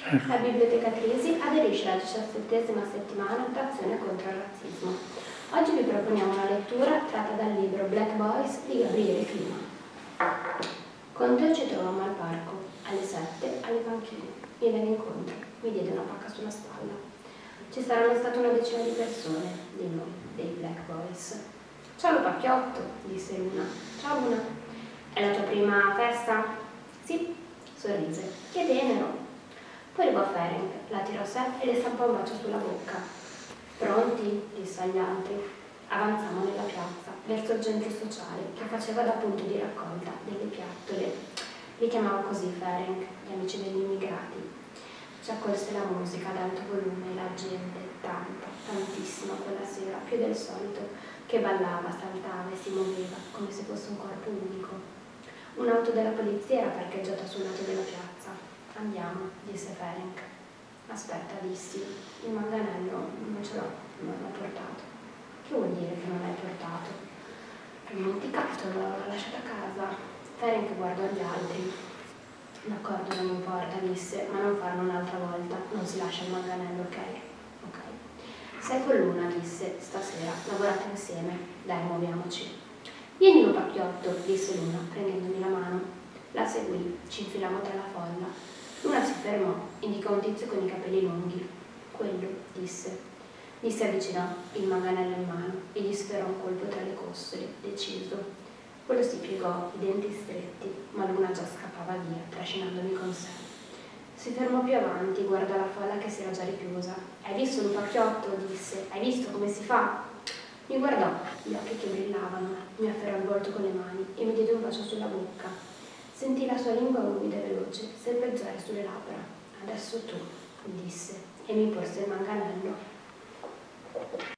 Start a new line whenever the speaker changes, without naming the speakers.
La biblioteca Crisi aderisce alla 17ª settimana d'azione contro il razzismo. Oggi vi proponiamo una lettura tratta dal libro Black Boys di Gabriele Clima. Con Teo ci trovammo al parco, alle 7, alle panchine. Mi venne incontro, mi diede una pacca sulla spalla. Ci saranno state una decina di persone, di noi, dei Black Boys. Ciao Lupacchiotto, disse Luna. Ciao Luna. È la tua prima festa? Sì, sorrise. Che tenero. Poi arrivò Ferenc, la tirò a sé e le stampò un bacio sulla bocca. Pronti? Disse agli altri. Avanzammo nella piazza, verso il centro sociale, che faceva da punto di raccolta delle piattole. Li chiamava così Ferenc, gli amici degli immigrati. Ci accolse la musica ad alto volume e la gente, tanta, tantissima quella sera, più del solito, che ballava, saltava e si muoveva, come se fosse un corpo unico. Un'auto della polizia era parcheggiata sul lato della piazza. Andiamo, disse Ferenc. Aspetta, dissi, il manganello non ce l'ho, non l'ho portato. Che vuol dire che non l'hai portato? L'ho dimenticato, l'ho lasciato a casa. Ferenc guardò gli altri. D'accordo, non importa, disse, ma non farlo un'altra volta, non si lascia il manganello, ok? Ok. Sei con Luna, disse, stasera, lavorate insieme, dai, muoviamoci. Vieni Lupacchiotto, disse Luna, prendendomi la mano. La seguì, ci infilammo tra la folla. Luna si fermò, indicò un tizio con i capelli lunghi. Quello, disse. Gli si avvicinò, il manganello in mano, e gli sferrò un colpo tra le costole, deciso. Quello si piegò, i denti stretti, ma Luna già scappava via, trascinandomi con sé. Si fermò più avanti, guardò la folla che si era già richiusa. Hai visto Lupacchiotto? Disse. Hai visto come si fa? Mi guardò, gli occhi che brillavano, mi afferrò il volto con le mani e mi diede un bacio sulla bocca. Sentì la sua lingua umida e veloce serpeggiare sulle labbra. Adesso tu, disse, e mi porse il manganello.